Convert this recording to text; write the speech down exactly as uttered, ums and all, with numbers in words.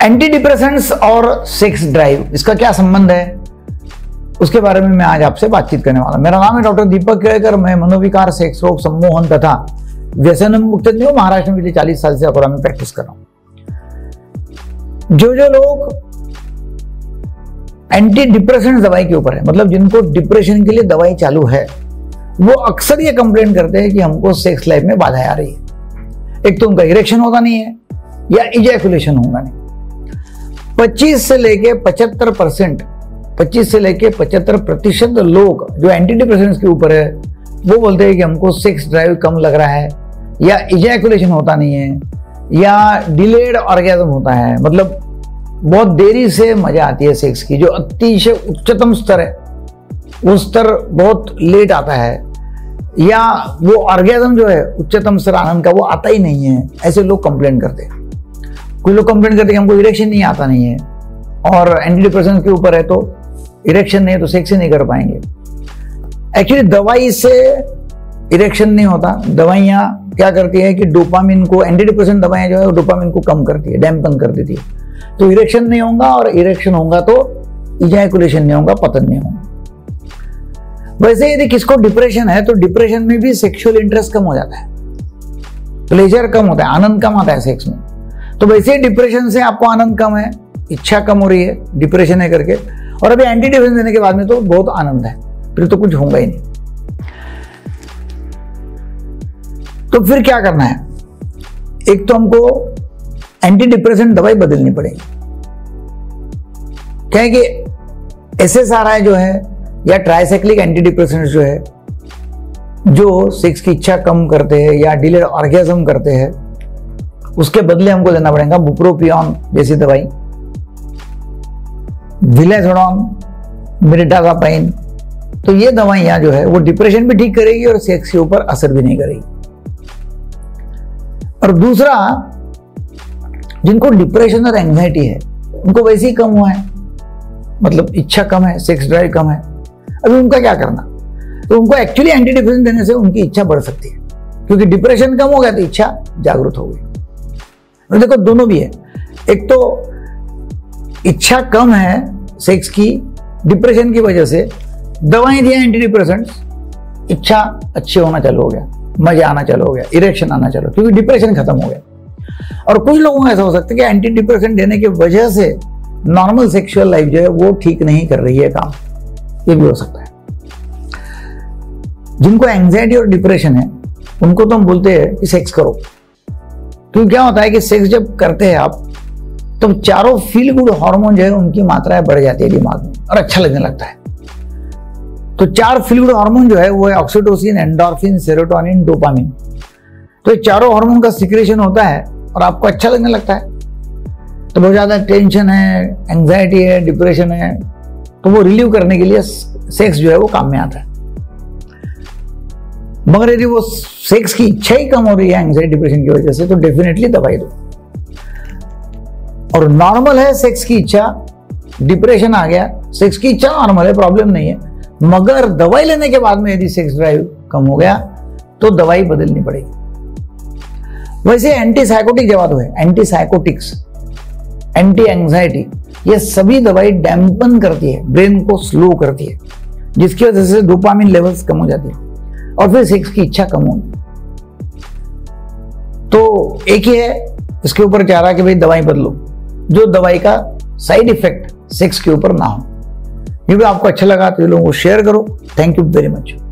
Anti depressants और sex drive, इसका क्या संबंध है, उसके बारे में मैं आज आपसे बातचीत करने वाला। मेरा नाम है डॉक्टर दीपक केळकर। मैं मनोविकार, सेक्स रोग, सम्मोहन तथा व्यसन मुक्त महाराष्ट्र में पिछले चालीस साल से अकोला में प्रैक्टिस कर रहा हूं। जो जो लोग एंटी डिप्रेसेंट दवाई के ऊपर है, मतलब जिनको डिप्रेशन के लिए दवाई चालू है, वो अक्सर ये कंप्लेन करते हैं कि हमको सेक्स लाइफ में बाधाएं आ रही है। एक तो उनका इरेक्शन होता नहीं है या इजैकुलेशन होगा नहीं। पच्चीस से लेके पचहत्तर परसेंट पच्चीस से लेके पचहत्तर प्रतिशत लोग जो एंटी डिप्रेसेंट्स के ऊपर है वो बोलते हैं कि हमको सेक्स ड्राइव कम लग रहा है, या इजैकुलेशन होता नहीं है, या डिलेड ऑर्गेज्म होता है, मतलब बहुत देरी से मजा आती है सेक्स की, जो अतिशय उच्चतम स्तर है वो स्तर बहुत लेट आता है, या वो ऑर्गेज्म जो है उच्चतम स्तर आनंद का वो आता ही नहीं है। ऐसे लोग कंप्लेंट करते हैं। कुछ लोग कंप्लेंट करते हैं कि हमको इरेक्शन नहीं आता नहीं है, और एंटी डिप्रेसेंट के ऊपर है तो इरेक्शन नहीं है तो सेक्स ही नहीं कर पाएंगे। एक्चुअली दवाई से इरेक्शन नहीं होता। दवाइयाँ क्या करती है कि डोपामिन को, एंटी डिप्रेसेंट दवाइयाँ जो है वो डोपामिन को कम करती है, डैम्पन कर देती है, तो इरेक्शन नहीं होगा, और इरेक्शन होगा तो इजैकुलेशन नहीं होगा, पतन नहीं होगा। वैसे यदि किसको डिप्रेशन है तो डिप्रेशन में भी सेक्सुअल इंटरेस्ट कम हो जाता है, प्लेजर कम होता है, आनंद कम आता है सेक्स में। तो वैसे डिप्रेशन से आपको आनंद कम है, इच्छा कम हो रही है, डिप्रेशन है करके, और अभी एंटी डिप्रेशन देने के बाद में तो बहुत आनंद है, फिर तो कुछ होगा ही नहीं। तो फिर क्या करना है? एक तो हमको एंटी डिप्रेसेंट दवाई बदलनी पड़ेगी। क्या है कि एस एस आर आई जो है या ट्राइसाइक्लिक एंटी डिप्रेसेंट जो है, जो सेक्स की इच्छा कम करते हैं या डिलेड ऑर्गेज्म करते हैं, उसके बदले हमको लेना पड़ेगा बुप्रोपियोन जैसी दवाई, विलेजोडोन, मिरिडाजापाइन। तो ये दवाइयां जो है वो डिप्रेशन भी ठीक करेगी और सेक्स के ऊपर असर भी नहीं करेगी। और दूसरा, जिनको डिप्रेशन और एंग्जाइटी है उनको वैसे ही कम हुआ है, मतलब इच्छा कम है, सेक्स ड्राइव कम है, अभी उनका क्या करना? तो उनको एक्चुअली एंटी डिप्रेशन देने से उनकी इच्छा बढ़ सकती है, क्योंकि डिप्रेशन कम हो गया तो इच्छा जागरूक हो गई। और देखो दोनों भी है, एक तो इच्छा कम है सेक्स की डिप्रेशन की वजह से, दवाएं दिया एंटी डिप्रेसेंट्स, इच्छा अच्छी होना चालू हो गया, मजा आना चालू हो गया, इरेक्शन आना चालू, क्योंकि डिप्रेशन खत्म हो गया। और कुछ लोगों को ऐसा हो सकता है कि एंटी डिप्रेसेंट देने की वजह से नॉर्मल सेक्सुअल लाइफ जो है वो ठीक नहीं कर रही है काम, ये भी हो सकता है। जिनको एंजाइटी और डिप्रेशन है उनको तो हम बोलते हैं कि सेक्स करो, क्योंकि क्या होता है कि सेक्स जब करते हैं आप तो चारों फील गुड हार्मोन जो है उनकी मात्राएं बढ़ जाती है दिमाग में और अच्छा लगने लगता है। तो चार फील गुड हार्मोन जो है वो है ऑक्सीटोसिन, एंडोर्फिन, सेरोटोनिन, डोपामिन। तो ये चारों हार्मोन का सिक्रेशन होता है और आपको अच्छा लगने लगता है। तो बहुत ज्यादा टेंशन है, एंजाइटी है, डिप्रेशन है, तो वो रिलीव करने के लिए सेक्स जो है वो काम में आता है। मगर यदि वो सेक्स की इच्छा ही कम हो रही है एंजाइटी डिप्रेशन की वजह से, तो डेफिनेटली दवाई दो। और नॉर्मल है सेक्स की इच्छा, डिप्रेशन आ गया, सेक्स की इच्छा नॉर्मल है, प्रॉब्लम नहीं है, मगर दवाई लेने के बाद में यदि सेक्स ड्राइव कम हो गया तो दवाई बदलनी पड़ेगी। वैसे एंटी साइकोटिक दवा तो है, एंटी साइकोटिक्स, एंटी एंजाइटी, ये सभी दवाई डैम्पन करती है, ब्रेन को स्लो करती है, जिसकी वजह से डोपामिन लेवल्स कम हो जाती है और फिर सेक्स की इच्छा कम होगी। तो एक ही है इसके ऊपर चाह रहा कि भाई दवाई बदलो, जो दवाई का साइड इफेक्ट सेक्स के ऊपर ना हो। ये भी आपको अच्छा लगा तो ये लोगों को शेयर करो। Thank you very much.